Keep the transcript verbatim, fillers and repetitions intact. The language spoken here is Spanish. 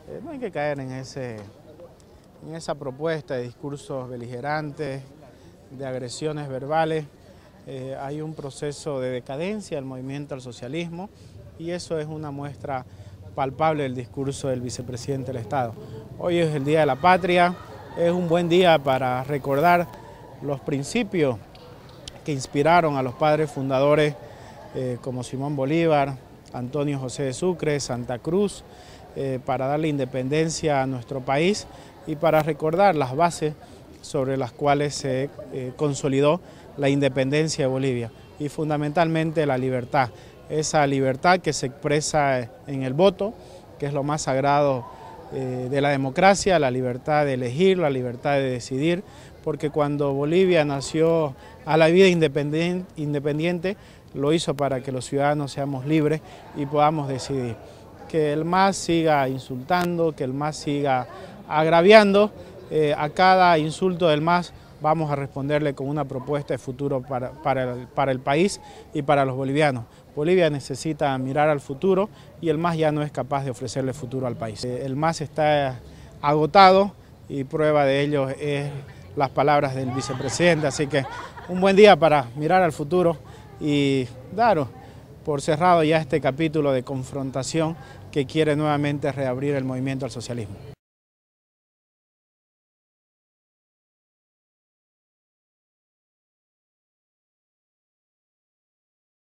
Eh, no hay que caer en, ese, en esa propuesta de discursos beligerantes, de agresiones verbales. Eh, hay un proceso de decadencia del movimiento al socialismo y eso es una muestra palpable del discurso del vicepresidente del Estado. Hoy es el Día de la Patria, es un buen día para recordar los principios que inspiraron a los padres fundadores eh, como Simón Bolívar, Antonio José de Sucre, Santa Cruz, eh, para darle independencia a nuestro país y para recordar las bases sobre las cuales se eh, consolidó la independencia de Bolivia y fundamentalmente la libertad, esa libertad que se expresa en el voto, que es lo más sagrado eh, de la democracia, la libertad de elegir, la libertad de decidir, porque cuando Bolivia nació a la vida independiente, independiente lo hizo para que los ciudadanos seamos libres y podamos decidir. Que el M A S siga insultando, que el M A S siga agraviando, eh, a cada insulto del M A S vamos a responderle con una propuesta de futuro para, para, el, para el país y para los bolivianos. Bolivia necesita mirar al futuro y el M A S ya no es capaz de ofrecerle futuro al país. El M A S está agotado y prueba de ello es las palabras del vicepresidente, así que un buen día para mirar al futuro y dar por cerrado ya este capítulo de confrontación que quiere nuevamente reabrir el movimiento al socialismo.